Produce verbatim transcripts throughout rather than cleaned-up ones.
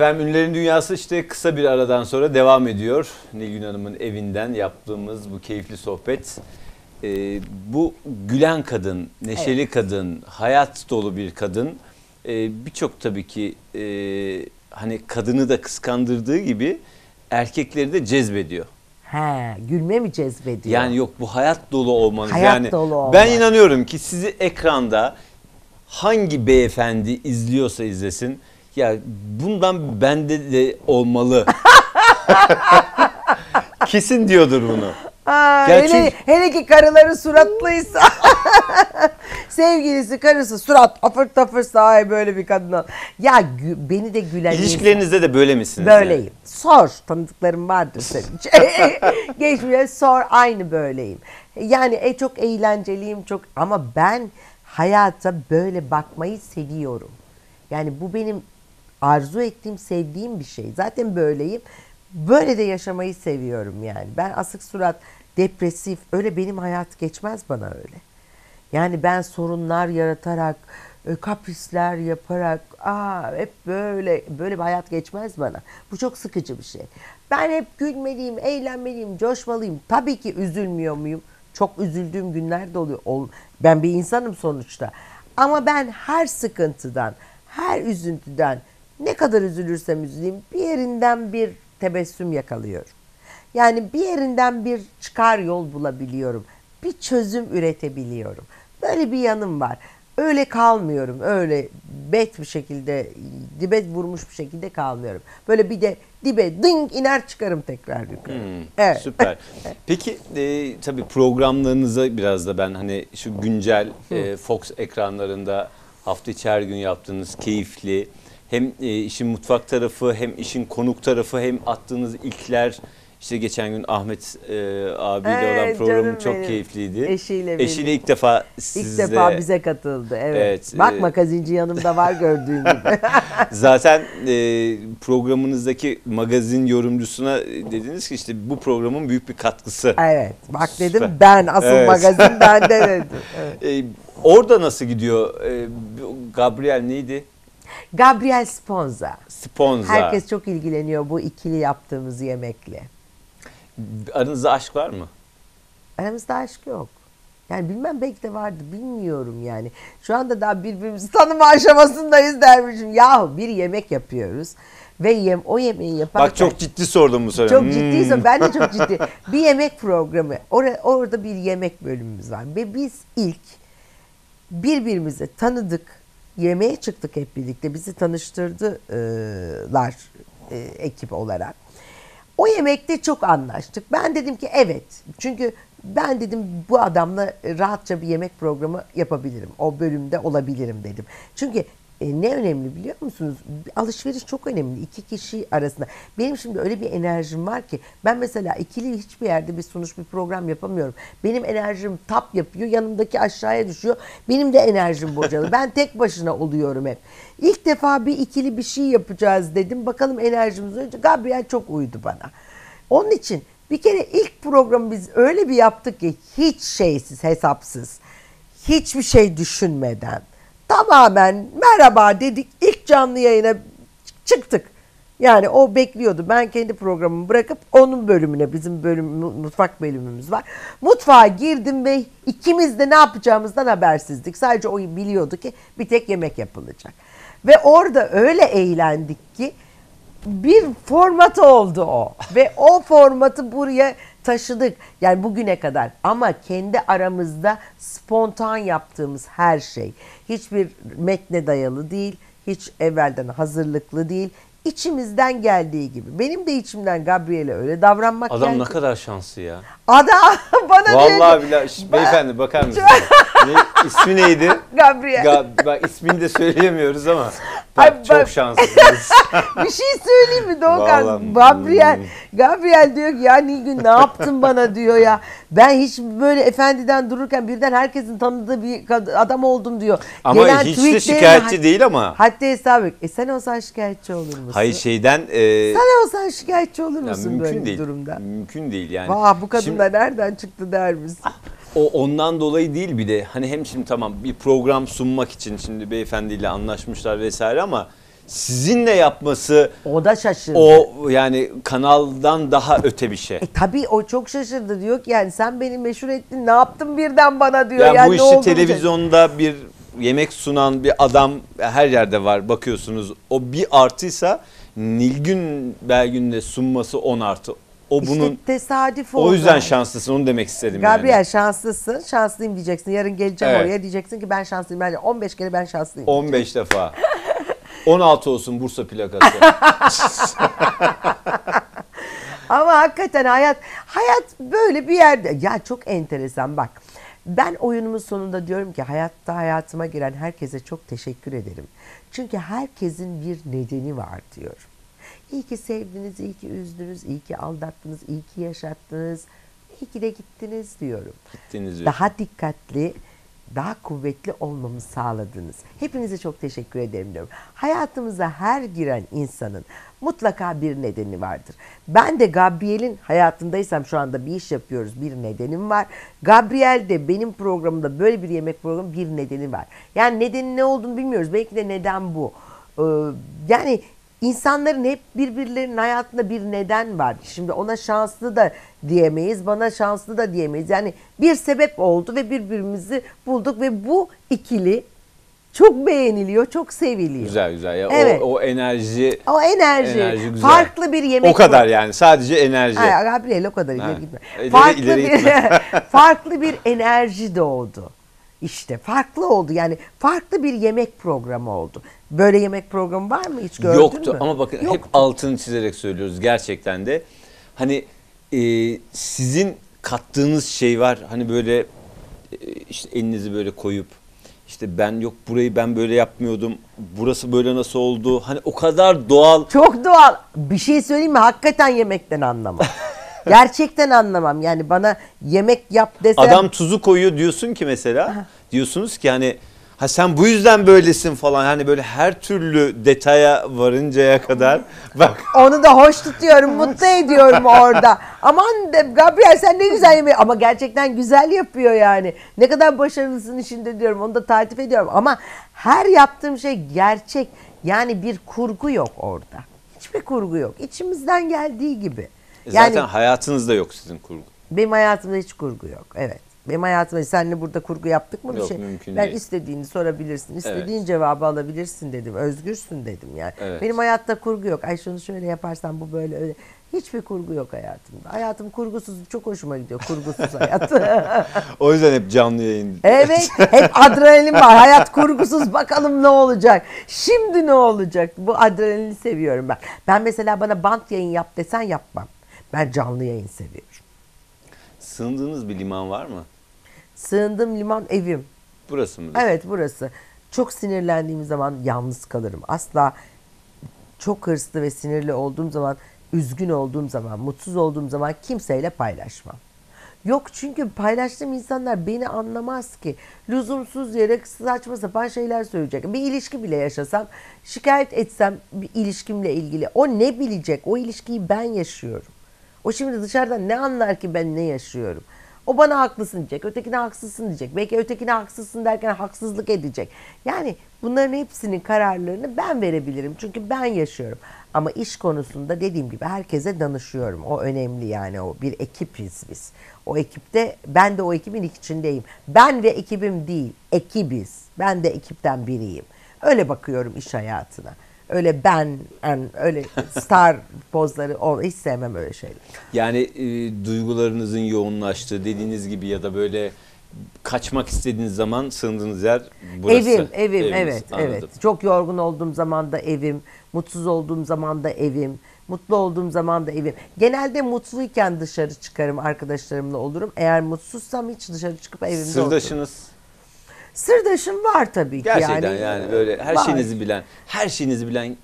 Efendim Ünlülerin Dünyası işte kısa bir aradan sonra devam ediyor. Nilgün Hanım'ın evinden yaptığımız bu keyifli sohbet. Ee, bu gülen kadın, neşeli evet. kadın, hayat dolu bir kadın. Ee, Birçok tabii ki e, hani kadını da kıskandırdığı gibi erkekleri de cezbediyor. He, gülme mi cezbediyor? Yani yok, bu hayat dolu olmanız. Hayat yani dolu olmak. Ben inanıyorum ki sizi ekranda hangi beyefendi izliyorsa izlesin, ya bundan bende de olmalı. Kesin diyordur bunu. Aa, hele, çünkü... hele ki karıları suratlıysa. Sevgilisi, karısı surat afır tafırsa ay böyle bir kadın. Ya beni de gülen. İlişkilerinizde de böyle misiniz? Böyleyim. Yani? Sor. Tanıdıklarım vardır senin. Geçmişe sor, aynı böyleyim. Yani e, çok eğlenceliyim çok, ama ben hayata böyle bakmayı seviyorum. Yani bu benim arzu ettiğim, sevdiğim bir şey. Zaten böyleyim. Böyle de yaşamayı seviyorum yani. Ben asık surat, depresif, öyle benim hayat geçmez bana öyle. Yani ben sorunlar yaratarak, kaprisler yaparak, aa hep böyle böyle bir hayat geçmez bana. Bu çok sıkıcı bir şey. Ben hep gülmeliyim, eğlenmeliyim, coşmalıyım. Tabii ki üzülmüyor muyum? Çok üzüldüğüm günler de oluyor. Ben bir insanım sonuçta. Ama ben her sıkıntıdan, her üzüntüden, ne kadar üzülürsem üzüleyim, bir yerinden bir tebessüm yakalıyorum. Yani bir yerinden bir çıkar yol bulabiliyorum. Bir çözüm üretebiliyorum. Böyle bir yanım var. Öyle kalmıyorum. Öyle bet bir şekilde, dibe vurmuş bir şekilde kalmıyorum. Böyle bir de dibe ding iner çıkarım tekrar yukarı. Hmm, evet. Süper. Peki e, tabii programlarınıza biraz da ben hani şu güncel e, Fox ekranlarında hafta içi her gün yaptığınız keyifli, hem e, işin mutfak tarafı, hem işin konuk tarafı, hem attığınız ilkler. İşte geçen gün Ahmet e, abiyle ee, olan programım çok benim. keyifliydi. Eşiyle, Eşiyle ilk defa sizle... İlk defa bize katıldı. Evet. evet Bak e, magazinci yanımda var gördüğün gibi. Zaten e, programınızdaki magazin yorumcusuna dediniz ki işte bu programın büyük bir katkısı. Evet. Bak dedim Süper. ben asıl evet. magazin bende dedim. Evet. E, orada nasıl gidiyor? E, Gabriel neydi? Gabriel Sponza. Sponza. Herkes çok ilgileniyor bu ikili yaptığımız yemekle. Aranızda aşk var mı? Aramızda aşk yok. Yani bilmem, belki de vardı, bilmiyorum yani. Şu anda daha birbirimizi tanıma aşamasındayız dermişim. Yahu bir yemek yapıyoruz ve yem, o yemeği yaparken... Bak çok ciddi sordum bu soruyu. Çok hmm. ciddiyse ben de çok ciddi. Bir yemek programı, or orada bir yemek bölümümüz var. Ve biz ilk birbirimizi tanıdık, yemeğe çıktık hep birlikte. Bizi tanıştırdılar e, ekip olarak. O yemekte çok anlaştık. Ben dedim ki evet. Çünkü ben dedim bu adamla rahatça bir yemek programı yapabilirim. O bölümde olabilirim dedim. Çünkü e, ne önemli biliyor musunuz? Alışveriş çok önemli iki kişi arasında. Benim şimdi öyle bir enerjim var ki ben mesela ikili hiçbir yerde bir sunuş, bir program yapamıyorum. Benim enerjim tap yapıyor, yanımdaki aşağıya düşüyor. Benim de enerjim bocalıyor. Ben tek başına oluyorum hep. İlk defa bir ikili bir şey yapacağız dedim. Bakalım enerjimiz önce. Gabriel çok uydu bana. Onun için bir kere ilk programı biz öyle bir yaptık ki hiç şeysiz, hesapsız, hiçbir şey düşünmeden tamamen merhaba dedik. İlk canlı yayına çıktık. Yani o bekliyordu. Ben kendi programımı bırakıp onun bölümüne, bizim bölüm, mutfak bölümümüz var. Mutfağa girdim ve ikimiz de ne yapacağımızdan habersizdik. Sadece o biliyordu ki bir tek yemek yapılacak. Ve orada öyle eğlendik ki bir format oldu o. Ve o formatı buraya taşıdık. Yani bugüne kadar. Ama kendi aramızda spontan yaptığımız her şey. Hiçbir metne dayalı değil. Hiç evvelden hazırlıklı değil. İçimizden geldiği gibi. Benim de içimden Gabriel'e öyle davranmak Adam geldi. ne kadar şanslı ya. Adam bana Vallahi diyor billahi. Şş, beyefendi bakar mısınız? ne, ismi neydi? Gabriel. Ga bak ismini de söyleyemiyoruz ama bak, Ay, bak çok şanslısınız. Bir şey söyleyeyim mi Doğukan? Gabriel, Gabriel diyor ki ya Nilgün ne yaptın bana diyor ya. Ben hiç böyle efendiden dururken birden herkesin tanıdığı bir adam oldum diyor. Ama Gelen hiç de şikayetçi değil ama. Hatta hesabı. E sen olsan şikayetçi olur musun? Hayır şeyden. E, sen olsan şikayetçi olur musun ya, böyle değil, bir durumda? Mümkün değil yani. Vah bu kadın da nereden çıktı der misin? O ondan dolayı değil, bir de hani hem şimdi tamam bir program sunmak için şimdi beyefendiyle anlaşmışlar vesaire ama sizinle yapması O da şaşırdı. o yani kanaldan daha öte bir şey. E tabii o çok şaşırdı, diyor ki yani sen beni meşhur ettin, ne yaptın birden bana diyor. Yani, yani bu ne işi oldu televizyonda bir yemek sunan bir adam her yerde var, bakıyorsunuz. O bir artıysa Nilgün Belgün'le sunması on artı. O İşte bunun tesadüf oldu. o yüzden şanslısın, onu demek istedim Gabriel yani. şanslısın, şanslıyım diyeceksin. Yarın geleceğim Evet. oraya, diyeceksin ki ben şanslıyım. Ben on beş kere ben şanslıyım. on beş defa. on altı olsun Bursa plakası. Ama hakikaten hayat hayat böyle bir yerde. Ya çok enteresan bak. Ben oyunumun sonunda diyorum ki hayatta hayatıma giren herkese çok teşekkür ederim. Çünkü herkesin bir nedeni var diyorum. İyi ki sevdiniz, iyi ki üzdünüz, iyi ki aldattınız, iyi ki yaşattınız, iyi ki de gittiniz diyorum. Gittiniz ve Daha dikkatli, daha kuvvetli olmamı sağladınız. Hepinize çok teşekkür ederim diyorum. Hayatımıza her giren insanın mutlaka bir nedeni vardır. Ben de Gabriel'in hayatındaysam, şu anda bir iş yapıyoruz, bir nedenim var. Gabriel de benim programımda, böyle bir yemek programı, bir nedeni var. Yani nedeni ne olduğunu bilmiyoruz. Belki de neden bu. Ee, yani İnsanların hep birbirlerinin hayatında bir neden var. Şimdi ona şanslı da diyemeyiz, bana şanslı da diyemeyiz. Yani bir sebep oldu ve birbirimizi bulduk ve bu ikili çok beğeniliyor, çok seviliyor. güzel güzel ya. Evet. O, o enerji O enerji, enerji güzel. farklı bir yemek. O kadar yani, sadece enerji. Ay, Gabriel o kadar Ha. ileri gitme. İleri- Farklı ileri bir gitme. farklı bir enerji doğdu. İşte farklı oldu. Yani farklı bir yemek programı oldu. Böyle yemek programı var mı, hiç gördün Yoktu mü? ama bakın Yoktu. hep altını çizerek söylüyoruz gerçekten de. Hani e, sizin kattığınız şey var. Hani böyle e, işte elinizi böyle koyup işte ben yok burayı ben böyle yapmıyordum. Burası böyle nasıl oldu? Hani o kadar doğal. Çok doğal. Bir şey söyleyeyim mi? Hakikaten yemekten anlamam. Gerçekten anlamam. Yani bana yemek yap deseler... Adam tuzu koyuyor diyorsun ki mesela. Diyorsunuz ki hani ha sen bu yüzden böylesin falan. Hani böyle her türlü detaya varıncaya kadar. Bak Onu da hoş tutuyorum, mutlu ediyorum orada. Aman de, Gabriel sen ne güzel yemek. Ama gerçekten güzel yapıyor yani. Ne kadar başarılısın işinde diyorum. Onu da takip ediyorum. Ama her yaptığım şey gerçek. Yani bir kurgu yok orada. Hiçbir kurgu yok. İçimizden geldiği gibi. Yani zaten hayatınızda yok sizin kurgu. benim hayatımda hiç kurgu yok. Evet. Benim hayatımda seninle burada kurgu yaptık mı bir Yok, şey? mümkün Ben değil. istediğini sorabilirsin. İstediğin Evet. cevabı alabilirsin dedim. Özgürsün dedim yani. Evet. Benim hayatta kurgu yok. Ay şunu şöyle yaparsan bu böyle öyle. Hiçbir kurgu yok hayatımda. Hayatım kurgusuz. Çok hoşuma gidiyor kurgusuz hayat. O yüzden hep canlı yayın. Evet. Hep adrenalin var. Hayat kurgusuz, bakalım ne olacak. Şimdi ne olacak? Bu adrenalini seviyorum ben. Ben mesela bana bant yayın yap desen yapmam. Ben canlı yayın seviyorum. Sığındığınız bir liman var mı? Sığındığım liman evim. Burası mı? Evet, burası. Çok sinirlendiğim zaman yalnız kalırım. Asla çok hırslı ve sinirli olduğum zaman, üzgün olduğum zaman, mutsuz olduğum zaman kimseyle paylaşmam. Yok, çünkü paylaştığım insanlar beni anlamaz ki. Lüzumsuz yere saçma sapan şeyler söyleyecek. Bir ilişki bile yaşasam, şikayet etsem bir ilişkimle ilgili, o ne bilecek? O ilişkiyi ben yaşıyorum. O şimdi dışarıdan ne anlar ki ben ne yaşıyorum? O bana haklısın diyecek, ötekine haksızsın diyecek. Belki ötekine haksızsın derken haksızlık edecek. Yani bunların hepsinin kararlarını ben verebilirim. Çünkü ben yaşıyorum. Ama iş konusunda dediğim gibi herkese danışıyorum. O önemli yani, o bir ekibiz biz. O ekipte, ben de o ekibin içindeyim. Ben ve ekibim değil, ekibiz. Ben de ekipten biriyim. Öyle bakıyorum iş hayatına. Öyle ben, yani öyle star pozları, o, hiç sevmem öyle şeyler. Yani e, duygularınızın yoğunlaştığı dediğiniz gibi ya da böyle kaçmak istediğiniz zaman sığındığınız yer burası. Evim, evim, Eviniz, evet, anladım. evet. Çok yorgun olduğum zaman da evim, mutsuz olduğum zaman da evim, mutlu olduğum zaman da evim. Genelde mutluyken dışarı çıkarım, arkadaşlarımla olurum. Eğer mutsuzsam hiç dışarı çıkıp evimde otururum. Sırdaşınız Sırdaşım var tabii ki. gerçekten yani, yani, böyle her var. şeyinizi bilen, her şeyinizi bilen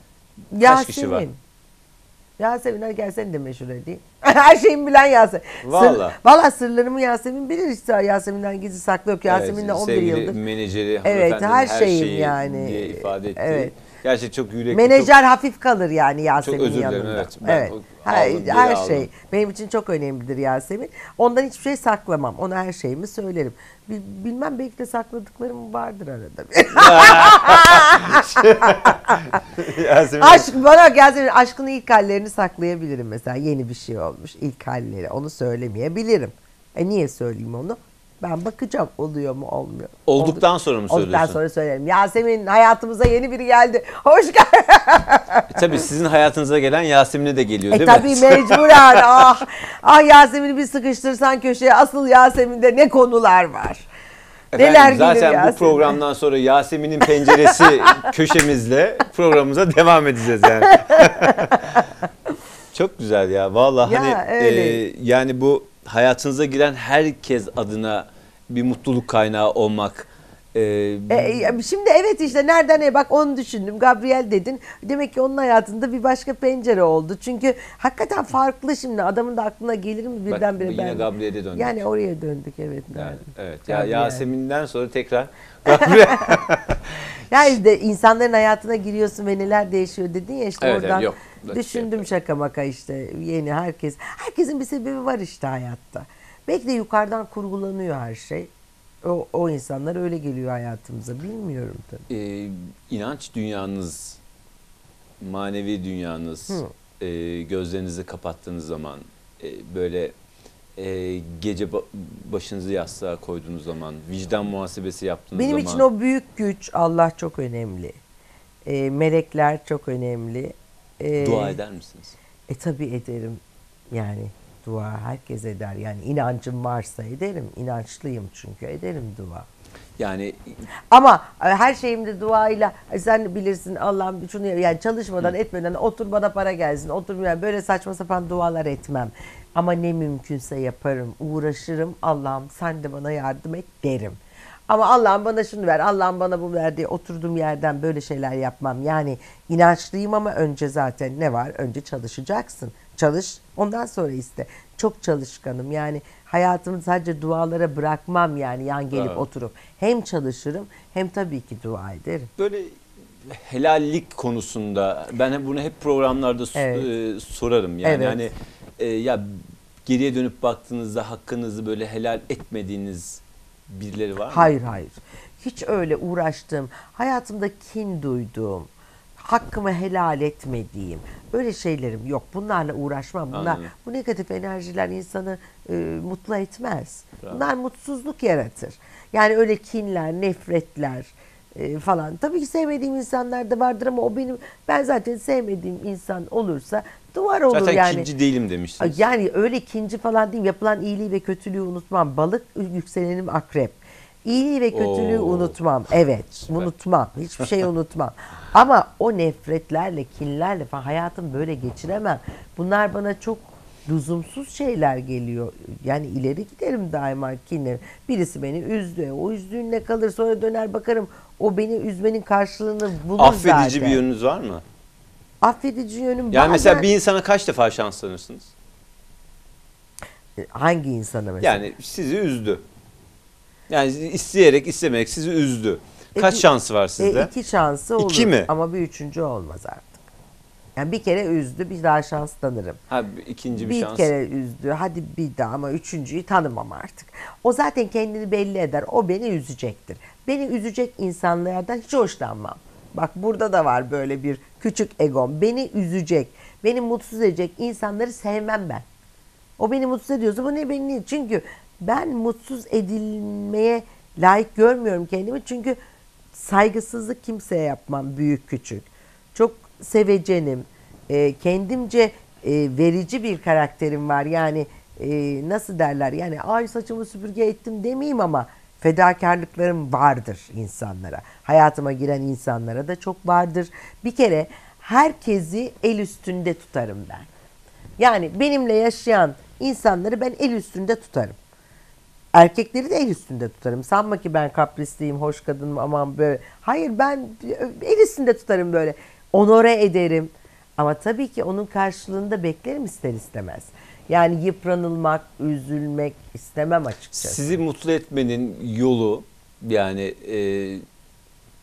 kaç kişi var? Yasemin. Yasemin, hadi gel seni de meşhur edeyim. Her şeyimi bilen Yasemin. Vallahi. Sır, vallahi sırlarımı Yasemin bilir işte. Yasemin'den gizli saklı yok. Yasemin'le Evet, on bir sevgili yıldır. menajeri, Evet, hanımefendinin her şeyim şeyi yani. diye ifade ettiği. Evet. Gerçekten çok yürekli. Menajer hafif kalır yani çok Yasemin'in özür dilerim. yanında. Evet. Ben Evet. o- Her, aldım, geri her aldım. şey benim için çok önemlidir Yasemin. Ondan hiçbir şey saklamam. Ona her şeyimi söylerim. Bil- Bilmem belki de sakladıklarım vardır arada. Yasemin, Aşk bana Yasemin aşkın ilk hallerini saklayabilirim mesela. Yeni bir şey olmuş ilk halleri. Onu söylemeyebilirim. E niye söyleyeyim onu? Ben bakacağım oluyor mu olmuyor. Olduktan sonra mı Olduktan söylüyorsun? sonra söylerim. Yasemin hayatımıza yeni biri geldi. Hoş geldin. E, tabii sizin hayatınıza gelen Yasemin'e de geliyor E değil tabii mi? mecburen. ah, ah Yasemin'i bir sıkıştırsan köşeye asıl Yasemin'de ne konular var. Efendim, Neler gelir zaten Yasemin. bu programdan sonra Yasemin'in penceresi köşemizle programımıza devam edeceğiz yani. Çok güzel ya. Vallahi Ya, hani öyle. e, yani bu hayatınıza giren herkes adına bir mutluluk kaynağı olmak. e, E, şimdi evet işte nereden ne bak onu düşündüm. Gabriel dedin. Demek ki onun hayatında bir başka pencere oldu. Çünkü hakikaten farklı şimdi. Adamın da aklına gelir mi bak, birdenbire yine ben. Gabriel'e döndük. Yani oraya döndük evet. Yani, evet. Ya Gabriel. Yasemin'den sonra tekrar Gabriel. Yani işte insanların hayatına giriyorsun ve neler değişiyor dedin ya işte Evet, evet, oradan yok. düşündüm şaka maka işte yeni herkes. Herkesin bir sebebi var işte hayatta. Belki de yukarıdan kurgulanıyor her şey. O, o insanlar öyle geliyor hayatımıza bilmiyorum tabii. e, inanç dünyanız, manevi dünyanız, e, gözlerinizi kapattığınız zaman, e, böyle e, gece ba- başınızı yastığa koyduğunuz zaman, vicdan muhasebesi yaptığınız Benim zaman. için o büyük güç Allah çok önemli. E, melekler çok önemli. E, Dua eder misiniz? E tabii ederim. Yani dua herkes eder. Yani inancım varsa ederim. İnançlıyım çünkü ederim dua. Yani Ama e, her şeyimde duayla e, sen bilirsin Allah'ım şunu yani çalışmadan etmeden otur bana para gelsin. Otur yani böyle saçma sapan dualar etmem. Ama ne mümkünse yaparım. Uğraşırım. Allah'ım sen de bana yardım et derim. Ama Allah'ım bana şunu ver, Allah'ım bana bu ver diye oturduğum yerden böyle şeyler yapmam. Yani inançlıyım ama önce zaten ne var? Önce çalışacaksın. Çalış, ondan sonra iste. Çok çalışkanım. Yani hayatımı sadece dualara bırakmam yani yan gelip Evet. oturup. Hem çalışırım hem tabii ki dua ederim. böyle helallik konusunda ben hep bunu hep programlarda s- Evet. e, sorarım. Yani Evet. hani e, ya geriye dönüp baktığınızda hakkınızı böyle helal etmediğiniz birileri var mı? Hayır hayır. Hiç öyle uğraştığım, hayatımda kin duyduğum, hakkımı helal etmediğim öyle şeylerim yok. Bunlarla uğraşmam. Bunlar Anladım. bu negatif enerjiler insanı e, mutlu etmez. Bravo. Bunlar mutsuzluk yaratır. Yani öyle kinler, nefretler e, falan. Tabii ki sevmediğim insanlar da vardır ama o benim ben zaten sevmediğim insan olursa duvar olur Zaten yani. ikinci değilim demiştiniz. Yani öyle ikinci falan değil. Yapılan iyiliği ve kötülüğü unutmam. Balık yükselenim akrep. İyiliği ve kötülüğü Oo. unutmam. Evet, Süper. unutmam. Hiçbir şey unutmam. Ama o nefretlerle, kinlerle falan hayatımı böyle geçiremem. Bunlar bana çok lüzumsuz şeyler geliyor. Yani ileri giderim daima kinlerim. Birisi beni üzdü. O üzdüğünle kalır. Sonra döner bakarım. O beni üzmenin karşılığını bulur Affedici zaten. bir yönünüz var mı? Affedici yönüm Yani bazen... mesela bir insana kaç defa şans tanırsınız? Hangi insana mesela? Yani sizi üzdü. Yani isteyerek istemeyerek sizi üzdü. Kaç İki- şansı var sizde? E, iki şansı olur. İki mi? Ama bir üçüncü olmaz artık. Yani bir kere üzdü, bir daha şans tanırım. Ha ikinci bir, Bir şans. kere üzdü, hadi bir daha ama üçüncüyü tanımam artık. O zaten kendini belli eder. O beni üzecektir. Beni üzecek insanlardan hiç hoşlanmam. Bak burada da var böyle bir küçük egom. Beni üzecek, beni mutsuz edecek insanları sevmem ben. O beni mutsuz ediyorsa bu ne beni? Çünkü ben mutsuz edilmeye layık görmüyorum kendimi. Çünkü saygısızlık kimseye yapmam büyük küçük. Çok sevecenim. E, kendimce e, verici bir karakterim var. Yani e, nasıl derler? Yani ay saçımı süpürge ettim demeyeyim ama fedakarlıklarım vardır insanlara. Hayatıma giren insanlara da çok vardır. Bir kere herkesi el üstünde tutarım ben. Yani benimle yaşayan insanları ben el üstünde tutarım. Erkekleri de el üstünde tutarım. Sanma ki ben kaprisliyim, hoş kadınım aman böyle. Hayır ben el üstünde tutarım böyle. Onore ederim. Ama tabii ki onun karşılığında beklerim ister istemez. Yani yıpranılmak, üzülmek istemem açıkçası. Sizi mutlu etmenin yolu yani e,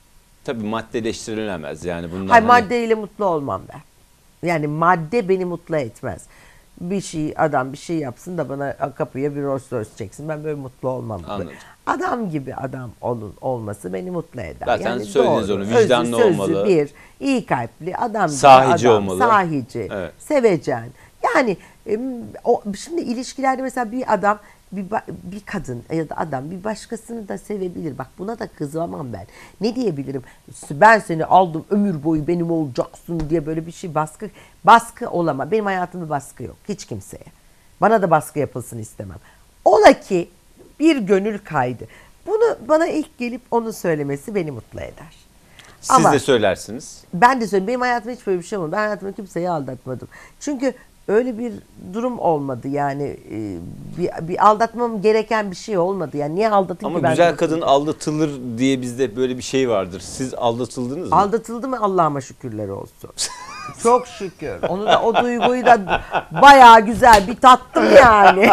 Tabii maddeleştirilemez yani bunlar. Hayır, hani... maddeyle mutlu olmam ben. Yani madde beni mutlu etmez. Bir şey, adam bir şey yapsın da bana kapıya bir Rolls Royce çeksin. Ben böyle mutlu olmam. Anladım. Adam gibi adam olun, olması beni mutlu eder. Zaten yani söylediniz doğru, onu, vicdanlı özlü, sözlü, olmalı. bir, iyi kalpli, adam gibi Sahici adam, olmalı. sahici, Evet. sevecen. Yani o, şimdi ilişkilerde mesela bir adam, bir, bir kadın ya da adam bir başkasını da sevebilir. Bak buna da kızamam ben. Ne diyebilirim? Ben seni aldım, ömür boyu benim olacaksın diye böyle bir şey, baskı baskı olamaz. Benim hayatımda baskı yok hiç kimseye. Bana da baskı yapılsın istemem. Ola ki bir gönül kaydı. Bunu bana ilk gelip onu söylemesi beni mutlu eder. Siz Ama de söylersiniz. ben de söyleyeyim. Benim hayatımda hiç böyle bir şey olmadı. Ben hayatımda kimseyi aldatmadım. Çünkü öyle bir durum olmadı. Yani e, bir, bir aldatmam gereken bir şey olmadı. Yani niye aldatayım Ama ki ben? güzel kadın aldatılır diye bizde böyle bir şey vardır. Siz aldatıldınız mı? Aldatıldı mı Allah'ıma şükürler olsun. Çok şükür. Onu da, o duyguyu da bayağı güzel bir tattım yani.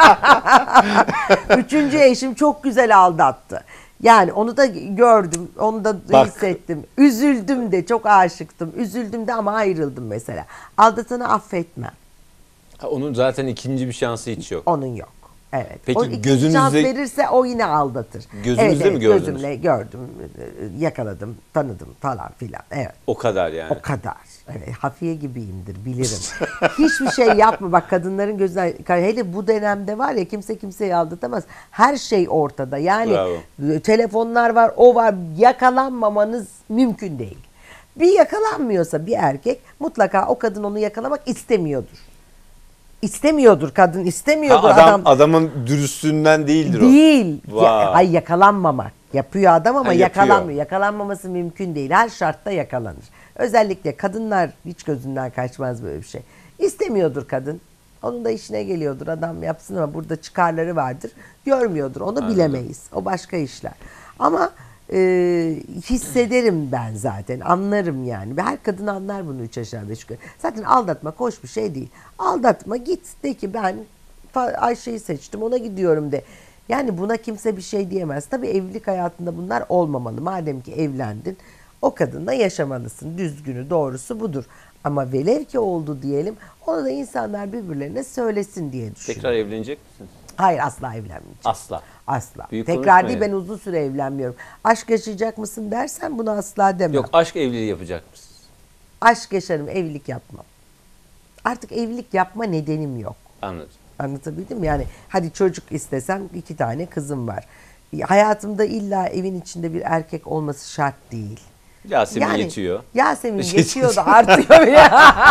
Üçüncü eşim çok güzel aldattı. Yani onu da gördüm, onu da Bak. hissettim. Üzüldüm de, çok aşıktım. Üzüldüm de ama ayrıldım mesela. Aldatanı affetmem. Ha, onun zaten ikinci bir şansı hiç yok. Onun yok. Evet. Peki o ikinci gözünüzde- şans verirse o yine aldatır. Gözünüzde evet, mi gördünüz? Gözümle gördüm, yakaladım, tanıdım falan filan. Evet. O kadar yani. O kadar. Evet, hafiye gibiyimdir, bilirim. Hiçbir şey yapma. Bak kadınların gözünden, hele bu dönemde var ya, kimse kimseyi aldatamaz. Her şey ortada. Yani Bravo. telefonlar var, o var. Yakalanmamanız mümkün değil. Bir yakalanmıyorsa bir erkek, mutlaka o kadın onu yakalamak istemiyordur. İstemiyordur, kadın istemiyordur. Ha, adam, adam adamın dürüstlüğünden değildir o. Değil. Vay. Ya, ay yakalanmamak. Yapıyor adam ama Ha, yapıyor. yakalanmıyor. Yakalanmaması mümkün değil. Her şartta yakalanır. Özellikle kadınlar hiç gözünden kaçmaz böyle bir şey. İstemiyordur kadın. Onun da işine geliyordur. Adam yapsın ama burada çıkarları vardır. Görmüyordur. Onu Anladım. bilemeyiz. O başka işler. Ama e, hissederim ben zaten. Anlarım yani. Ve her kadın anlar bunu üç aşağı beş yukarı. Zaten aldatmak hoş bir şey değil. Aldatma, git de ki ben Ayşe'yi seçtim, ona gidiyorum de. Yani buna kimse bir şey diyemez. Tabii evlilik hayatında bunlar olmamalı. Madem ki evlendin, o kadınla yaşamalısın. Düzgünü, doğrusu budur. Ama velev ki oldu diyelim, onu da insanlar birbirlerine söylesin diye düşünüyorum. Tekrar evlenecek misin? Hayır, asla evlenmeyeceğim. Asla. Asla. Büyük Tekrar konuşma değil, yani. ben uzun süre evlenmiyorum. Aşk yaşayacak mısın dersen bunu asla demem. Yok, aşk evliliği yapacak mısın? Aşk yaşarım, evlilik yapmam. Artık evlilik yapma nedenim yok. Anladım. Anlatabildim mi? Yani hadi çocuk istesem, iki tane kızım var. Hayatımda illa evin içinde bir erkek olması şart değil. Yasemin Yani yetiyor. Yasemin Şey- yetiyor da artıyor ya.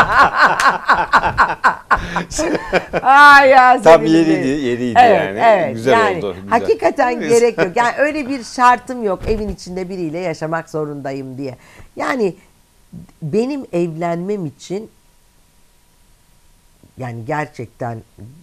Ay Yasemin. Tam yeriydi, yeriydi Evet, yani. evet. Güzel Yani oldu. Güzel. hakikaten gerek yok. Yani öyle bir şartım yok. Evin içinde biriyle yaşamak zorundayım diye. Yani benim evlenmem için, yani gerçekten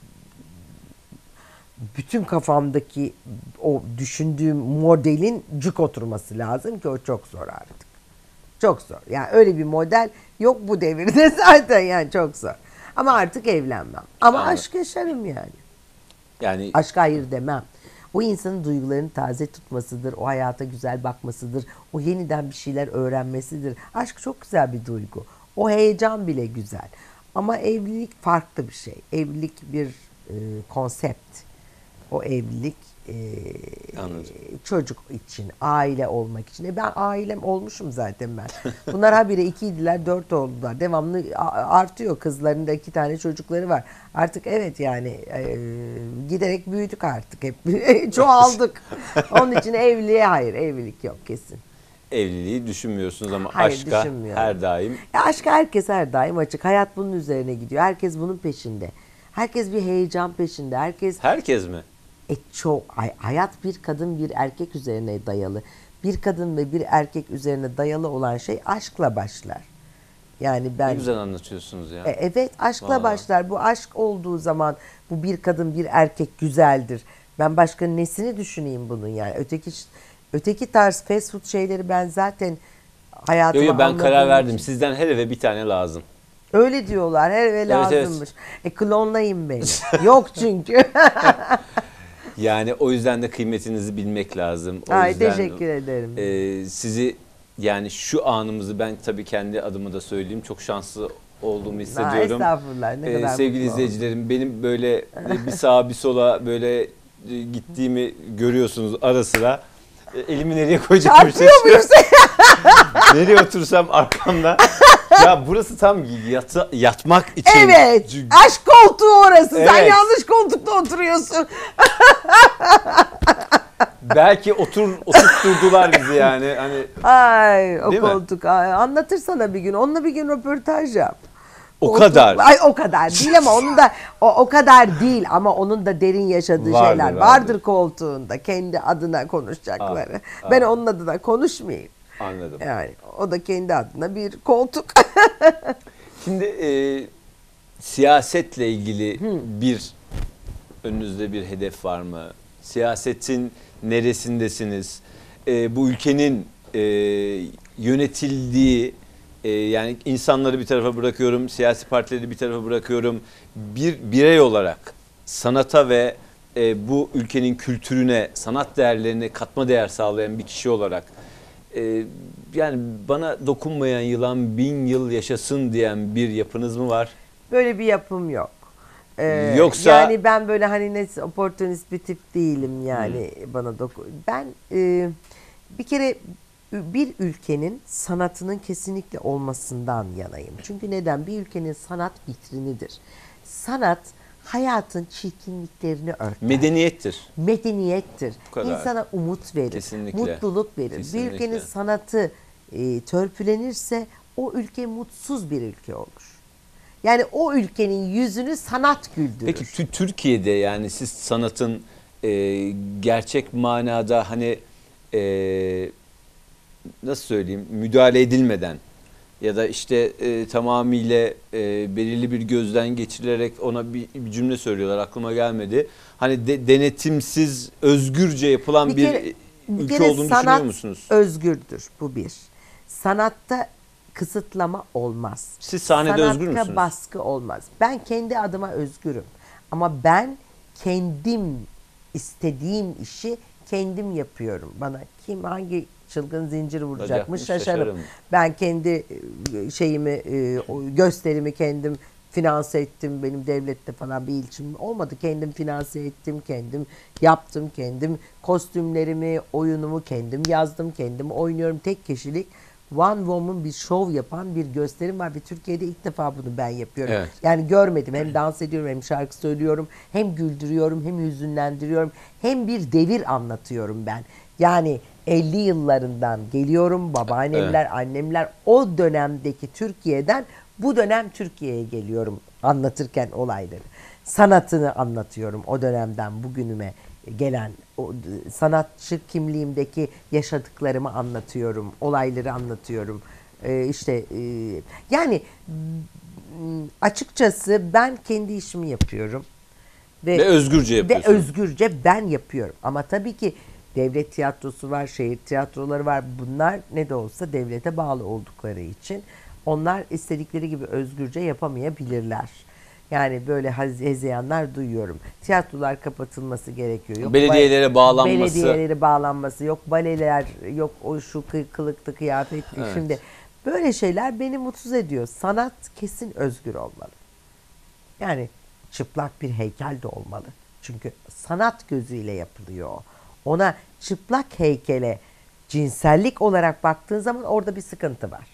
bütün kafamdaki o düşündüğüm modelin cuk oturması lazım ki o çok zor artık. Çok zor. Yani öyle bir model yok bu devirde zaten, yani çok zor. Ama artık evlenmem. Ama Anladım. aşk yaşarım yani. Yani Aşka hayır demem. O insanın duygularını taze tutmasıdır, o hayata güzel bakmasıdır, o yeniden bir şeyler öğrenmesidir. Aşk çok güzel bir duygu. O heyecan bile güzel. Ama evlilik farklı bir şey. Evlilik bir e, konsept. O evlilik e, Anladım. çocuk için, aile olmak için. E ben ailem olmuşum zaten ben. Bunlar habire ikiydiler, dört oldular. Devamlı a- artıyor, kızların da iki tane çocukları var. Artık evet yani e, giderek büyüdük artık hep. Çoğaldık. Onun için evliliğe hayır, evlilik yok kesin. evliliği düşünmüyorsunuz ama Hayır, aşka düşünmüyorum. her daim. Ya aşka herkes her daim açık. Hayat bunun üzerine gidiyor. Herkes bunun peşinde. Herkes bir heyecan peşinde. Herkes Herkes mi? e çok ay- hayat bir kadın bir erkek üzerine dayalı. Bir kadın ve bir erkek üzerine dayalı olan şey aşkla başlar. Yani Ne ben güzel anlatıyorsunuz ya. E, evet aşkla Vallahi. başlar. Bu aşk olduğu zaman bu bir kadın bir erkek güzeldir. Ben başka nesini düşüneyim bunun yani. Öteki öteki tarz fast food şeyleri ben zaten hayatıma Yo yo, ben anladığım karar verdim. için- Sizden her eve bir tane lazım. Öyle diyorlar. Her eve Evet, lazımmış. E klonlayın beni. Yok çünkü. Yani o yüzden de kıymetinizi bilmek lazım. O Ay yüzden teşekkür ederim. e, sizi yani şu anımızı ben tabii kendi adıma da söyleyeyim. Çok şanslı olduğumu Ha, hissediyorum. estağfurullah, ne Ee, kadar sevgili mutlu oldum. izleyicilerim, benim böyle e, bir sağa bir sola böyle e, gittiğimi görüyorsunuz ara sıra. E, Elimi nereye koyacağımı Çarpıyor muyuz? Nereye otursam arkamda. Ya burası tam yata, yatmak için. Evet. C- Aşk koltuğu orası. Sen Evet. yanlış koltukta oturuyorsun. Belki otur oturtturdular bizi yani. Hani Ay o Değil mi? koltuk. Ay, anlatır sana bir gün. Onunla bir gün röportaj yap. o Koltuk- kadar. Ay o kadar değil ama onun da o, o kadar değil ama onun da derin yaşadığı Vardır, şeyler vardır. vardır koltuğunda. Kendi adına konuşacakları. Aa, Ben aa. onun adına konuşmayayım. Anladım. Yani o da kendi adına bir koltuk. Şimdi e, siyasetle ilgili bir önünüzde bir hedef var mı? Siyasetin neresindesiniz? E, bu ülkenin e, yönetildiği e, yani insanları bir tarafa bırakıyorum, siyasi partileri bir tarafa bırakıyorum. Bir birey olarak sanata ve e, bu ülkenin kültürüne, sanat değerlerine katma değer sağlayan bir kişi olarak e, yani bana dokunmayan yılan bin yıl yaşasın diyen bir yapınız mı var? Böyle bir yapım yok. Ee, Yoksa- yani ben böyle hani ne oportunist bir tip değilim yani bana doku. Ben e, bir kere bir ülkenin sanatının kesinlikle olmasından yanayım. Çünkü neden? Bir ülkenin sanat vitrinidir. Sanat hayatın çirkinliklerini örter. Medeniyettir. Medeniyettir. Bu kadar. İnsana umut verir. Kesinlikle. Mutluluk verir. Kesinlikle. Bir ülkenin sanatı e, törpülenirse o ülke mutsuz bir ülke olur. Yani o ülkenin yüzünü sanat güldürür. Peki tü- Türkiye'de yani siz sanatın e, gerçek manada hani e, nasıl söyleyeyim müdahale edilmeden ya da işte e, tamamıyla e, belirli bir gözden geçirilerek ona bir, bir cümle söylüyorlar aklıma gelmedi. Hani de, denetimsiz özgürce yapılan bir, Bir kere- bir ülke kere olduğunu sanat düşünüyor musunuz? özgürdür, bu bir. Sanatta kısıtlama olmaz. Siz sahnede Sanatta özgür müsünüz? baskı olmaz. Ben kendi adıma özgürüm. Ama ben kendim istediğim işi kendim yapıyorum. Bana kim hangi çılgın zinciri vuracakmış Vuracakmış, şaşarım. şaşarım. Ben kendi e, şeyimi, e, o gösterimi kendim finanse ettim. Benim devlette falan bir ilçim olmadı. Kendim finanse ettim, kendim yaptım, kendim kostümlerimi, oyunumu kendim yazdım, kendim oynuyorum. Tek kişilik One Woman bir şov yapan bir gösterim var ve Türkiye'de ilk defa bunu ben yapıyorum. Evet. Yani görmedim. Hem dans ediyorum, hem şarkı söylüyorum, hem güldürüyorum, hem hüzünlendiriyorum, hem bir devir anlatıyorum ben. Yani elli yıllarından geliyorum, babaannemler, annemler o dönemdeki Türkiye'den bu dönem Türkiye'ye geliyorum anlatırken olayları. Sanatını anlatıyorum o dönemden bugünüme gelen o sanatçı kimliğimdeki yaşadıklarımı anlatıyorum, olayları anlatıyorum. Ee, işte e, yani m, açıkçası ben kendi işimi yapıyorum. Ve özgürce Ve yapıyorsunuz. özgürce ben yapıyorum. Ama tabii ki devlet tiyatrosu var, şehir tiyatroları var. Bunlar ne de olsa devlete bağlı oldukları için onlar istedikleri gibi özgürce yapamayabilirler. Yani böyle hezeyanlar duyuyorum. Tiyatrolar kapatılması gerekiyor. Yok Belediyelere ba- bağlanması. Belediyelere bağlanması. Yok baleler, yok o şu kı- kılıklı kıyafetli. Evet. Şimdi böyle şeyler beni mutsuz ediyor. Sanat kesin özgür olmalı. Yani çıplak bir heykel de olmalı. Çünkü sanat gözüyle yapılıyor o. Ona çıplak heykele cinsellik olarak baktığın zaman orada bir sıkıntı var.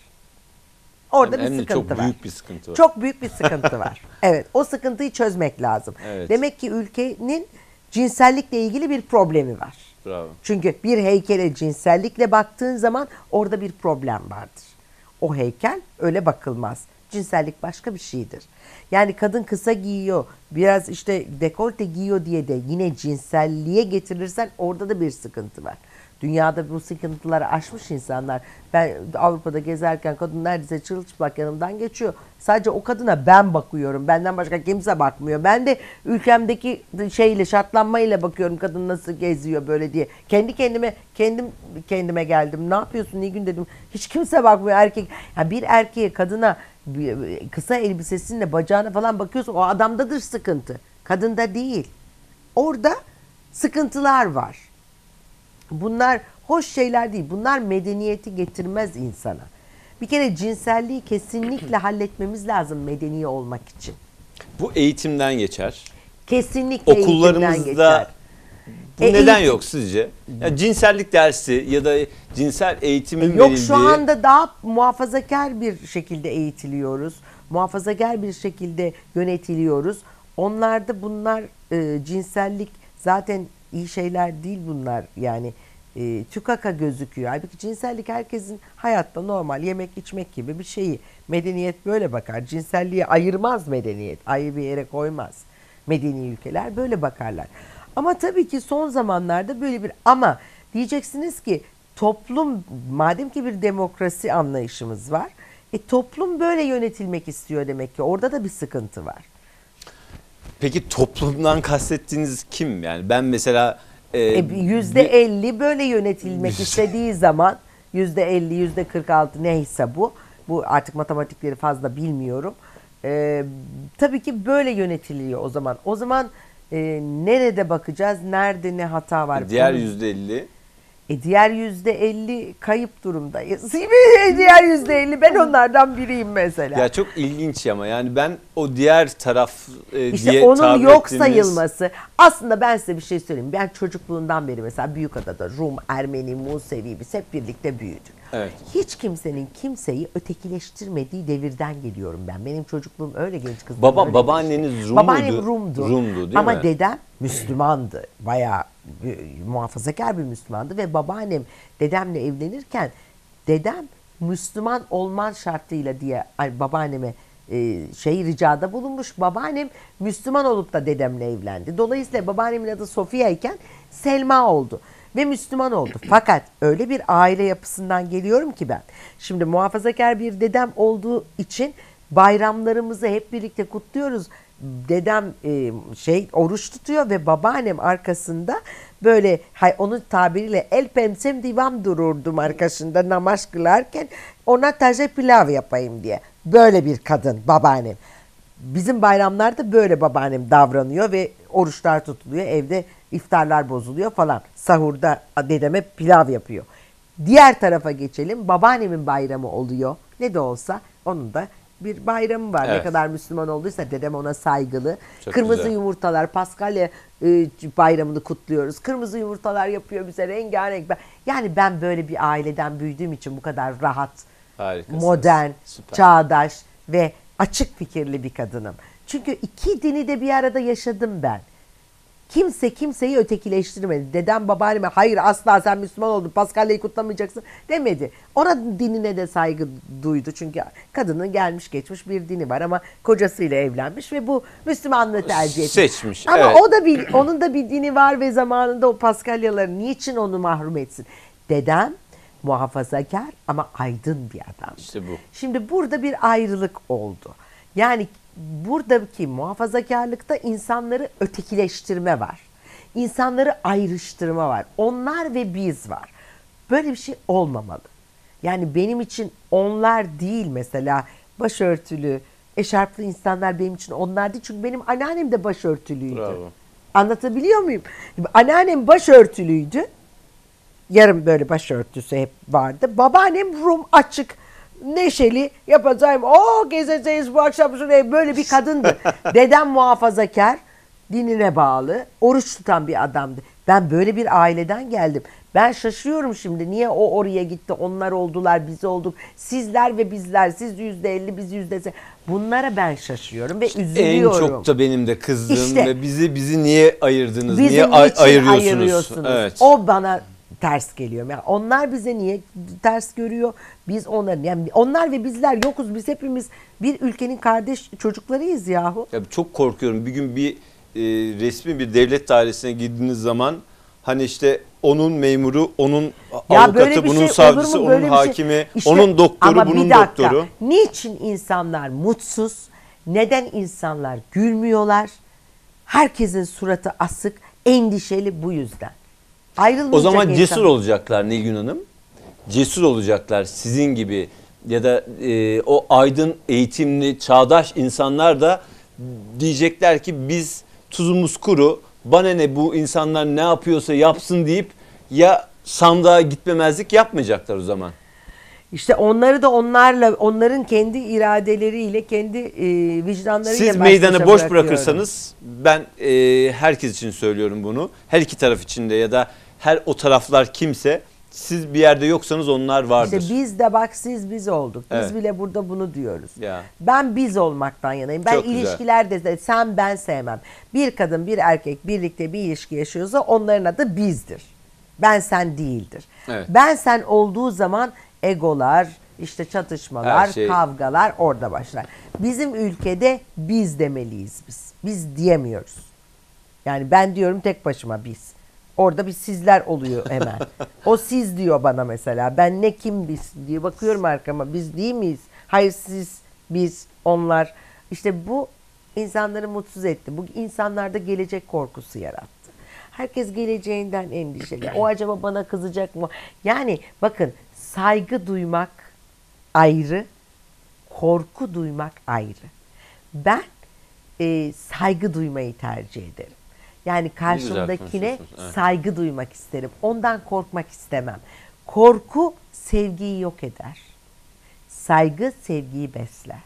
Orada Hem bir de sıkıntı çok var. büyük bir sıkıntı var. Çok büyük bir sıkıntı var. Evet, o sıkıntıyı çözmek lazım. Evet. Demek ki ülkenin cinsellikle ilgili bir problemi var. Bravo. Çünkü bir heykele cinsellikle baktığın zaman orada bir problem vardır. O heykel öyle bakılmaz. Cinsellik başka bir şeydir. Yani kadın kısa giyiyor, biraz işte dekolte giyiyor diye de yine cinselliğe getirirsen orada da bir sıkıntı var. Dünyada bu sıkıntıları aşmış insanlar. Ben Avrupa'da gezerken kadın neredeyse çırılçıplak yanımdan geçiyor. Sadece o kadına ben bakıyorum. Benden başka kimse bakmıyor. Ben de ülkemdeki şeyle, şartlanmayla bakıyorum kadın nasıl geziyor böyle diye. Kendi kendime kendim kendime geldim. Ne yapıyorsun Nilgün dedim. Hiç kimse bakmıyor erkek. Yani bir erkeğe, kadına bir- kısa elbisesinle bacağına falan bakıyorsun. O adamdadır sıkıntı. Kadında değil. Orada sıkıntılar var. Bunlar hoş şeyler değil. Bunlar medeniyeti getirmez insana. Bir kere cinselliği kesinlikle halletmemiz lazım medeni olmak için. Bu eğitimden geçer. Kesinlikle eğitimden Okullarımızda geçer. bu E, neden eğitim- yok sizce? Ya cinsellik dersi ya da cinsel eğitimin Yok, verildiği... şu anda daha muhafazakar bir şekilde eğitiliyoruz. Muhafazakar bir şekilde yönetiliyoruz. Onlarda bunlar e, cinsellik zaten iyi şeyler değil bunlar. Yani e, tükaka gözüküyor. Halbuki cinsellik herkesin hayatta normal yemek içmek gibi bir şeyi. Medeniyet böyle bakar. Cinselliği ayırmaz medeniyet. Ayrı bir yere koymaz. Medeni ülkeler böyle bakarlar. Ama tabii ki son zamanlarda böyle bir ama diyeceksiniz ki toplum madem ki bir demokrasi anlayışımız var. E toplum böyle yönetilmek istiyor demek ki. Orada da bir sıkıntı var. Peki toplumdan kastettiğiniz kim? Yani ben mesela... e, Yüzde elli böyle yönetilmek istediği zaman yüzde elli, yüzde kırk altı neyse bu. Bu artık matematikleri fazla bilmiyorum. Ee, tabii ki böyle yönetiliyor o zaman. O zaman e, nerede bakacağız? Nerede ne hata var? Diğer Onu- yüzde elli... E diğer yüzde elli kayıp durumdayız. Diğer yüzde elli ben onlardan biriyim mesela. Ya çok ilginç ama yani ben o diğer taraf e, İşte diye onun tabir yok ettiğimiz- sayılması. Aslında ben size bir şey söyleyeyim. Ben çocukluğundan beri mesela Büyükada'da Rum, Ermeni, Musevi biz hep birlikte büyüdük. Evet. Hiç kimsenin kimseyi ötekileştirmediği devirden geliyorum ben. Benim çocukluğum öyle, genç kızlığım Baba öyle babaanneniz geçti. Rum Babaannem muydu? Rum'du. Rum'du değil Ama mi? dedem Müslümandı. Bayağı e, muhafazakar bir Müslümandı ve babaannem dedemle evlenirken dedem Müslüman olman şartıyla diye ay, babaanneme e, şey ricada bulunmuş. Babaannem Müslüman olup da dedemle evlendi. Dolayısıyla babaannemin adı Sofia iken Selma oldu ve Müslüman oldu. Fakat öyle bir aile yapısından geliyorum ki ben. Şimdi muhafazakar bir dedem olduğu için bayramlarımızı hep birlikte kutluyoruz. Dedem e, şey oruç tutuyor ve babaannem arkasında böyle hay, onun tabiriyle el pensem divam dururdum arkasında namaz kılarken ona taze pilav yapayım diye. Böyle bir kadın babaannem. Bizim bayramlarda böyle babaannem davranıyor ve oruçlar tutuluyor. Evde iftarlar bozuluyor falan. Sahurda dedeme pilav yapıyor. Diğer tarafa geçelim. Babaannemin bayramı oluyor. Ne de olsa onun da bir bayramı var. Evet. Ne kadar Müslüman olduysa dedem ona saygılı. Çok Kırmızı güzel. yumurtalar, Paskalya e, bayramını kutluyoruz. Kırmızı yumurtalar yapıyor bize rengarenk. Ben- Yani ben böyle bir aileden büyüdüğüm için bu kadar rahat, Harikasınız. modern, Süper. çağdaş ve açık fikirli bir kadınım. Çünkü iki dini de bir arada yaşadım ben. Kimse kimseyi ötekileştirmedi. Dedem babaanneme hayır asla sen Müslüman oldun Paskalya'yı kutlamayacaksın demedi. Ona dinine de saygı duydu. Çünkü kadının gelmiş geçmiş bir dini var ama kocasıyla evlenmiş ve bu Müslümanlığı tercih etmiş. Seçmiş, Ama evet. o da bir, onun da bir dini var ve zamanında o Paskalyaları niçin onu mahrum etsin? Dedem muhafazakar ama aydın bir adam. İşte bu. Şimdi burada bir ayrılık oldu. Yani buradaki muhafazakarlıkta insanları ötekileştirme var. İnsanları ayrıştırma var. Onlar ve biz var. Böyle bir şey olmamalı. Yani benim için onlar değil mesela başörtülü, eşarplı insanlar benim için onlar değil. Çünkü benim anneannem de başörtülüydü. Bravo. Anlatabiliyor muyum? Anneannem başörtülüydü. Yarım böyle başörtüsü hep vardı. Babaannem Rum açık, neşeli yapacağım. O gezeceğiz bu akşam şuraya böyle bir kadındı. Dedem muhafazakar, dinine bağlı, oruç tutan bir adamdı. Ben böyle bir aileden geldim. Ben şaşıyorum şimdi. Niye o oraya gitti, onlar oldular, biz olduk. Sizler ve bizler, siz yüzde elli, biz yüzde seksen. Bunlara ben şaşıyorum ve En üzülüyorum. çok da benim de kızdığım İşte, ve bizi bizi niye ayırdınız? Bizi niye ay- niçin ayırıyorsunuz? ayırıyorsunuz? Evet. O bana ters geliyor. Yani onlar bize niye ters görüyor? Biz onların yani onlar ve bizler yokuz. Biz hepimiz bir ülkenin kardeş çocuklarıyız yahu. Ya çok korkuyorum. Bir gün bir e, resmi bir devlet dairesine girdiğiniz zaman hani işte onun memuru, onun Ya böyle avukatı, bir bunun şey olur savcısı, mu? onun Böyle bir şey- hakimi, İşte onun doktoru, ama bir bunun dakika, doktoru. Niçin insanlar mutsuz? Neden insanlar gülmüyorlar? Herkesin suratı asık, endişeli bu yüzden. Ayrılmayacak O zaman insan- cesur olacaklar Nilgün Hanım. Cesur olacaklar sizin gibi ya da e, o aydın, eğitimli, çağdaş insanlar da diyecekler ki biz tuzumuz kuru, bana ne bu insanlar ne yapıyorsa yapsın deyip ya sandığa gitmemezlik yapmayacaklar o zaman. İşte onları da onlarla, onların kendi iradeleriyle, kendi e, vicdanlarıyla Siz baş meydanı başa boş bırakıyorum. bırakırsanız, ben e, herkes için söylüyorum bunu. Her iki taraf için de ya da her o taraflar kimse, siz bir yerde yoksanız onlar vardır. İşte biz de bak siz biz olduk. Biz Evet. bile burada bunu diyoruz. Ya. Ben biz olmaktan yanayım. Ben Çok güzel. ilişkilerde de sen ben sevmem. Bir kadın bir erkek birlikte bir ilişki yaşıyorsa onların adı bizdir. Ben sen değildir. Evet. Ben sen olduğu zaman egolar, işte çatışmalar, Her şey- kavgalar orada başlar. Bizim ülkede biz demeliyiz biz. Biz diyemiyoruz. Yani ben diyorum tek başıma biz. Orada bir sizler oluyor hemen. O siz diyor bana mesela. Ben ne kim biz diye bakıyorum arkama. Biz değil miyiz? Hayır siz, biz, onlar. İşte bu insanları mutsuz etti. Bu insanlarda gelecek korkusu yarattı. Herkes geleceğinden endişeli. O acaba bana kızacak mı? Yani bakın saygı duymak ayrı, korku duymak ayrı. Ben e, saygı duymayı tercih ederim. Yani karşımdakine konuşuyorsunuz, evet. saygı duymak isterim. Ondan korkmak istemem. Korku sevgiyi yok eder. Saygı sevgiyi besler.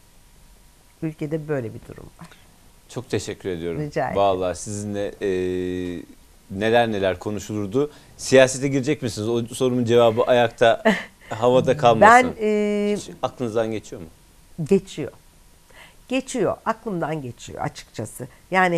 Ülkede böyle bir durum var. Çok teşekkür ediyorum. Rica ederim. Vallahi sizinle e, neler neler konuşulurdu. Siyasete girecek misiniz? O sorumun cevabı ayakta, havada kalmasın. Ben e, Hiç aklınızdan geçiyor mu? geçiyor. Geçiyor. Aklımdan geçiyor açıkçası. Yani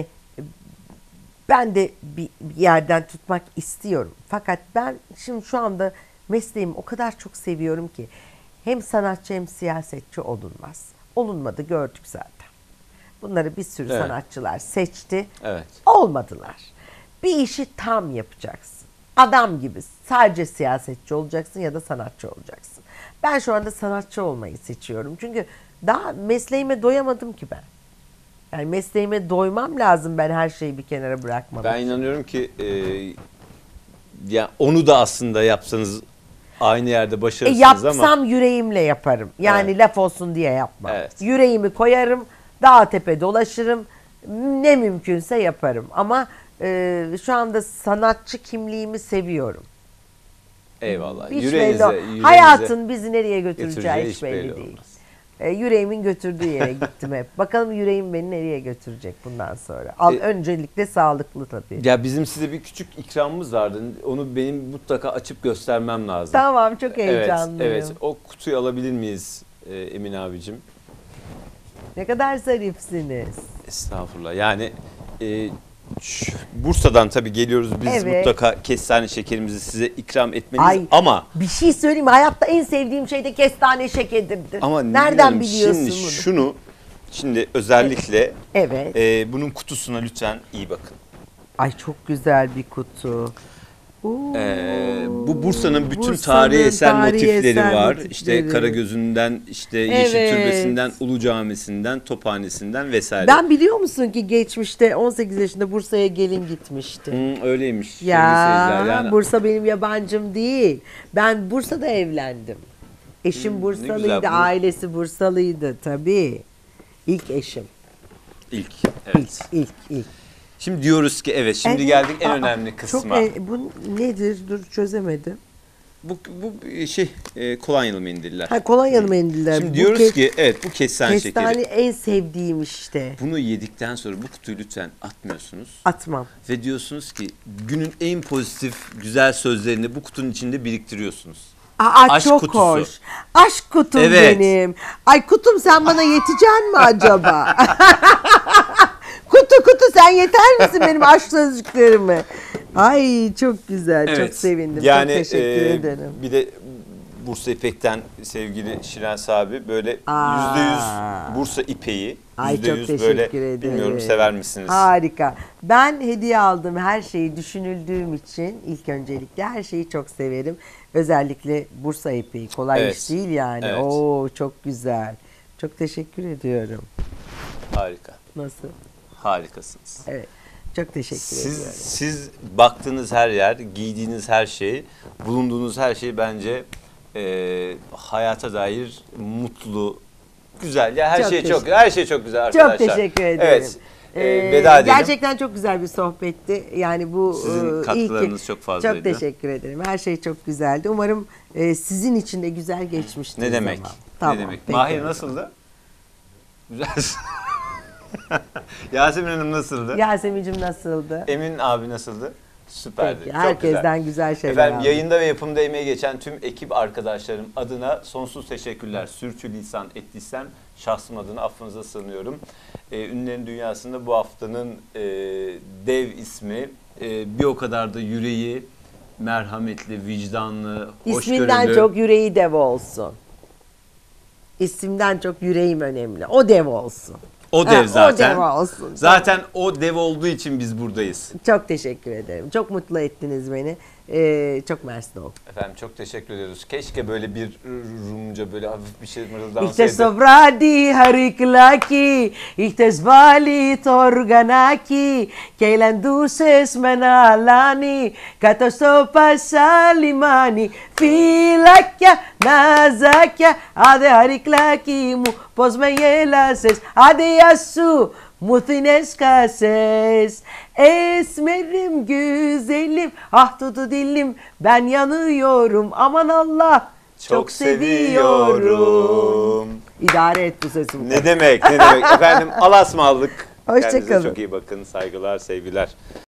ben de bir bir yerden tutmak istiyorum. Fakat ben şimdi şu anda mesleğimi o kadar çok seviyorum ki hem sanatçı hem siyasetçi olunmaz. Olunmadı gördük zaten. Bunları bir sürü Evet. sanatçılar seçti. Evet. Olmadılar. Bir işi tam yapacaksın. Adam gibi sadece siyasetçi olacaksın ya da sanatçı olacaksın. Ben şu anda sanatçı olmayı seçiyorum. Çünkü daha mesleğime doyamadım ki ben. Yani mesleğime doymam lazım ben her şeyi bir kenara bırakmam. Ben inanıyorum ki e, ya onu da aslında yapsanız aynı yerde E, başarırsınız yapsam ama yüreğimle yaparım. Yani Evet. laf olsun diye yapmam. Evet. Yüreğimi koyarım, dağ tepe dolaşırım. Ne mümkünse yaparım. Ama e, şu anda sanatçı kimliğimi seviyorum. eyvallah. Hiç Yüreğinize, belli ol- yüreğinize Hayatın bizi nereye götüreceği götüreceği hiç hiç belli, belli değil. olmaz. E, yüreğimin götürdüğü yere gittim hep. Bakalım yüreğim beni nereye götürecek bundan sonra. Al, E, öncelikle sağlıklı tabii. Ya bizim size bir küçük ikramımız vardı. Onu benim mutlaka açıp göstermem lazım. Tamam çok Evet, heyecanlıyım. evet. O kutuyu alabilir miyiz e, Emin abicim? Ne kadar zarifsiniz. Estağfurullah. Yani e, şu- Bursa'dan tabii geliyoruz. Biz Evet. mutlaka kestane şekerimizi size ikram etmeliyiz. Ay, ama bir şey söyleyeyim mi? Hayatta en sevdiğim şey de kestane şekeridir. ama Nereden Hanım, biliyorsun şimdi bunu? şunu şimdi özellikle Evet. e, bunun kutusuna lütfen iyi bakın. Ay çok güzel bir kutu. Oo, Ee, bu Bursa'nın bütün Bursa'nın tarihi eser tarihi motifleri eser var. motifleri. İşte Karagözü'nden, işte Yeşil Evet. Türbesi'nden, Ulu Camisi'nden, Tophanesi'nden vesaire. Ben biliyor musun ki geçmişte on sekiz yaşında Bursa'ya gelin gitmişti. Hı, öyleymiş. sevgili Ya seyirciler. Yani Bursa benim yabancım değil. Ben Bursa'da evlendim. Eşim Hmm, ne Bursalıydı, güzel bu. ailesi Bursalıydı tabii. İlk eşim. ilk. Evet. İlk, ilk, ilk. Şimdi diyoruz ki evet, şimdi Evet. geldik en Aa, önemli kısma. Çok, e, bu nedir? Dur çözemedim. Bu bu şey e, kolonyalı mendiller. Ha kolonyalı mendiller. Şimdi Bu diyoruz ke- ki evet, bu kestane kestane şekeri. en sevdiğim işte. Bunu yedikten sonra bu kutuyu lütfen atmıyorsunuz. Atmam. Ve diyorsunuz ki günün en pozitif güzel sözlerini bu kutunun içinde biriktiriyorsunuz. Aa, Aşk çok kutusu. hoş. Aşk kutum Evet. benim. Ay kutum sen bana yeteceksin mi acaba? Kutu kutu sen yeter misin benim aşk sözcüklerime? Ay çok güzel. Çok sevindim. Yani, çok teşekkür e, ederim. Bir de Bursa İpek'ten sevgili Şirens abi böyle Aa. yüzde yüz Bursa İpeği. Ay yüzde çok yüz teşekkür böyle ederim. bilmiyorum sever misiniz? Harika. Ben hediye aldığım her şeyi düşünüldüğüm için ilk öncelikle her şeyi çok severim. Özellikle Bursa ipeği. Kolay Evet. iş değil yani. Evet. Oo çok güzel. Çok teşekkür ediyorum. Harika. Nasıl? Harikasınız. Evet. Çok teşekkür Siz ediyorum. siz baktığınız her yer, giydiğiniz her şey, bulunduğunuz her şey bence e, hayata dair mutlu, güzel. Ya her Çok şey çok teşekkür- her şey çok güzel arkadaşlar. Çok teşekkür ederim. Evet. e, veda edelim. Gerçekten çok güzel bir sohbetti. Yani bu Sizin e, katkılarınız iyi ki- çok fazlaydı. Çok teşekkür ederim. Her şey çok güzeldi. Umarım e, sizin için de güzel geçmiştir. Ne demek? Zaman. Tamam, ne demek? peki. Mahir nasıldı? Güzel. Yasemin Hanım nasıldı? Yasemin'cim nasıldı? Emin abi nasıldı? Süperdi. Peki, Çok herkesten güzel, güzel şeyler Efendim aldım. yayında ve yapımda emeği geçen tüm ekip arkadaşlarım adına sonsuz teşekkürler. Sürçülisan ettiysem şahsım adına affınıza sığınıyorum. Ee, Ünlülerin Dünyası'nda bu haftanın e, dev ismi e, bir o kadar da yüreği merhametli, vicdanlı, İsminden hoşgörülü. çok yüreği dev olsun. İsimden çok yüreğim önemli. O dev olsun. O Ha, dev o zaten. dev olsun. Zaten o dev olduğu için biz buradayız. Çok teşekkür ederim. Çok mutlu ettiniz beni. Ee, çok mersi oldu. Efendim çok teşekkür ediyoruz. Keşke böyle bir Rumca böyle hafif bir şey mırıldansaydı. İşte sobradi hariklaki, işte zvali torganaki, kailan duses menalani, katasto pasalimani, filakya, nazakya, ade hariklaki mu, pos me yelases, ade yasu, Mutines ses, esmerim güzelim, ah tutu dilim, ben yanıyorum, aman Allah, çok, Çok seviyorum. seviyorum. İdare et bu sesimi. Ne demek, ne demek. Efendim Alasmallık. Hoşça Kendinize kalın. çok iyi bakın. Saygılar, sevgiler.